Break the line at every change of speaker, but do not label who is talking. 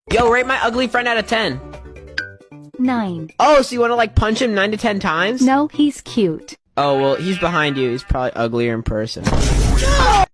Yo, rate my ugly friend out of 10.
9.
Oh, so you want to like punch him 9 to 10 times?
No, he's cute.
Oh, well, he's behind you. He's probably uglier in person.